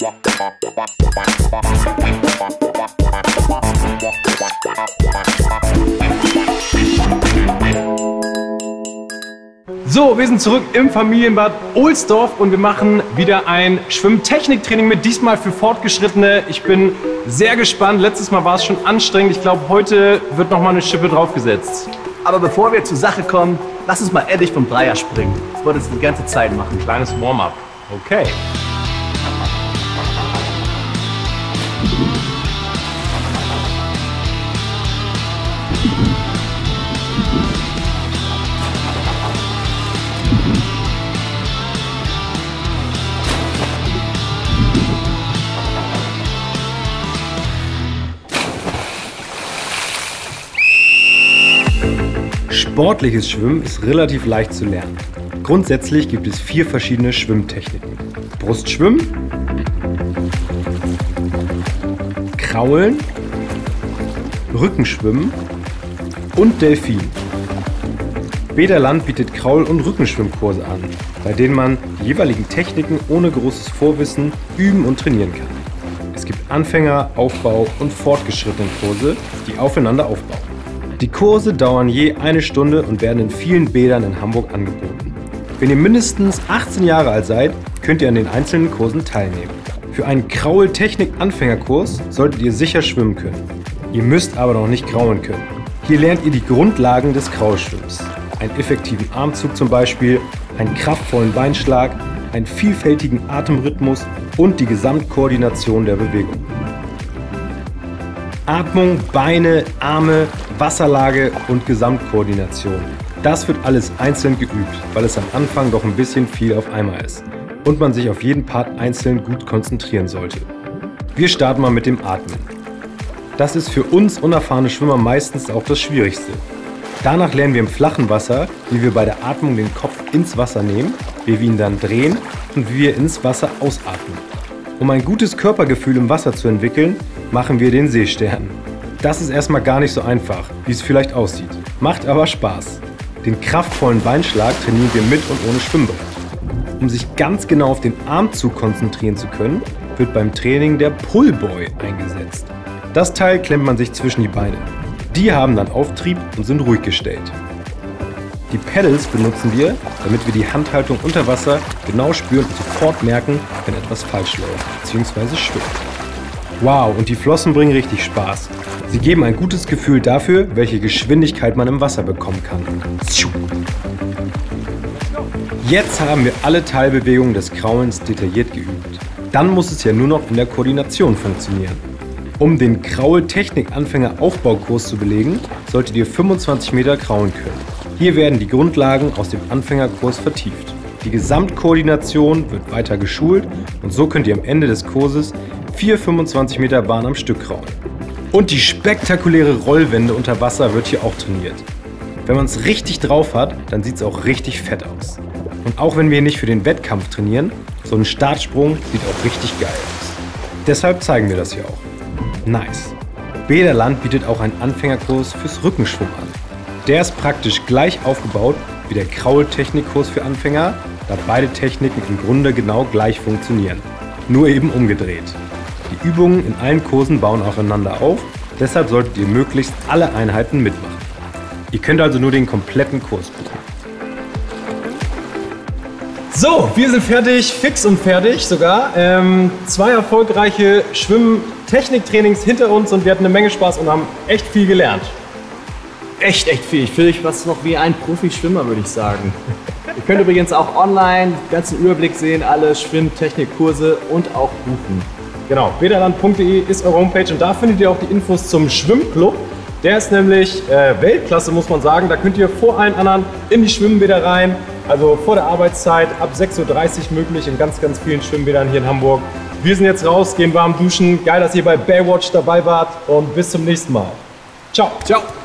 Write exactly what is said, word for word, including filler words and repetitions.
So, wir sind zurück im Familienbad Ohlsdorf und wir machen wieder ein Schwimmtechniktraining mit, diesmal für Fortgeschrittene. Ich bin sehr gespannt. Letztes Mal war es schon anstrengend. Ich glaube, heute wird noch mal eine Schippe draufgesetzt. Aber bevor wir zur Sache kommen, lass uns mal endlich vom Dreier springen. Das wollte es die ganze Zeit machen. Kleines Warm-up. Okay. Sportliches Schwimmen ist relativ leicht zu lernen. Grundsätzlich gibt es vier verschiedene Schwimmtechniken. Brustschwimmen, Kraulen, Rückenschwimmen und Delfin. Bäderland bietet Kraul- und Rückenschwimmkurse an, bei denen man die jeweiligen Techniken ohne großes Vorwissen üben und trainieren kann. Es gibt Anfänger-, Aufbau- und Fortgeschrittenenkurse, die aufeinander aufbauen. Die Kurse dauern je eine Stunde und werden in vielen Bädern in Hamburg angeboten. Wenn ihr mindestens achtzehn Jahre alt seid, könnt ihr an den einzelnen Kursen teilnehmen. Für einen Kraul-Technik-Anfängerkurs solltet ihr sicher schwimmen können. Ihr müsst aber noch nicht kraulen können. Hier lernt ihr die Grundlagen des Kraulschwimmens. Einen effektiven Armzug zum Beispiel, einen kraftvollen Beinschlag, einen vielfältigen Atemrhythmus und die Gesamtkoordination der Bewegung. Atmung, Beine, Arme, Wasserlage und Gesamtkoordination. Das wird alles einzeln geübt, weil es am Anfang doch ein bisschen viel auf einmal ist und man sich auf jeden Part einzeln gut konzentrieren sollte. Wir starten mal mit dem Atmen. Das ist für uns unerfahrene Schwimmer meistens auch das Schwierigste. Danach lernen wir im flachen Wasser, wie wir bei der Atmung den Kopf ins Wasser nehmen, wie wir ihn dann drehen und wie wir ins Wasser ausatmen. Um ein gutes Körpergefühl im Wasser zu entwickeln, machen wir den Seestern. Das ist erstmal gar nicht so einfach, wie es vielleicht aussieht. Macht aber Spaß. Den kraftvollen Beinschlag trainieren wir mit und ohne Schwimmbrett. Um sich ganz genau auf den Armzug konzentrieren zu können, wird beim Training der Pullboy eingesetzt. Das Teil klemmt man sich zwischen die Beine. Die haben dann Auftrieb und sind ruhig gestellt. Die Pedals benutzen wir, damit wir die Handhaltung unter Wasser genau spüren und sofort merken, wenn etwas falsch läuft bzw. schwimmt. Wow, und die Flossen bringen richtig Spaß. Sie geben ein gutes Gefühl dafür, welche Geschwindigkeit man im Wasser bekommen kann. Jetzt haben wir alle Teilbewegungen des Kraulens detailliert geübt. Dann muss es ja nur noch in der Koordination funktionieren. Um den Kraul-Technik-Anfänger-Aufbaukurs zu belegen, solltet ihr fünfundzwanzig Meter kraulen können. Hier werden die Grundlagen aus dem Anfängerkurs vertieft. Die Gesamtkoordination wird weiter geschult und so könnt ihr am Ende des Kurses vier fünfundzwanzig Meter Bahn am Stück kraulen. Und die spektakuläre Rollwende unter Wasser wird hier auch trainiert. Wenn man es richtig drauf hat, dann sieht es auch richtig fett aus. Und auch wenn wir nicht für den Wettkampf trainieren, so ein Startsprung sieht auch richtig geil aus. Deshalb zeigen wir das hier auch. Nice! Bäderland bietet auch einen Anfängerkurs fürs Rückenschwimmen an. Der ist praktisch gleich aufgebaut wie der Kraul-Technikkurs für Anfänger, da beide Techniken im Grunde genau gleich funktionieren. Nur eben umgedreht. Die Übungen in allen Kursen bauen aufeinander auf, deshalb solltet ihr möglichst alle Einheiten mitmachen. Ihr könnt also nur den kompletten Kurs buchen. So, wir sind fertig, fix und fertig sogar. Ähm, zwei erfolgreiche Schwimm-Techniktrainings hinter uns und wir hatten eine Menge Spaß und haben echt viel gelernt. Echt, echt viel. Ich fühle mich fast noch wie ein Profi-Schwimmer, würde ich sagen. Ihr könnt übrigens auch online den ganzen Überblick sehen, alle Schwimmtechnikkurse und auch buchen. Genau, bäderland punkt de ist eure Homepage und da findet ihr auch die Infos zum Schwimmclub. Der ist nämlich äh, Weltklasse, muss man sagen. Da könnt ihr vor allen anderen in die Schwimmbäder rein. Also vor der Arbeitszeit ab sechs Uhr dreißig möglich in ganz, ganz vielen Schwimmbädern hier in Hamburg. Wir sind jetzt raus, gehen warm duschen. Geil, dass ihr bei Baywatch dabei wart und bis zum nächsten Mal. Ciao. Ciao.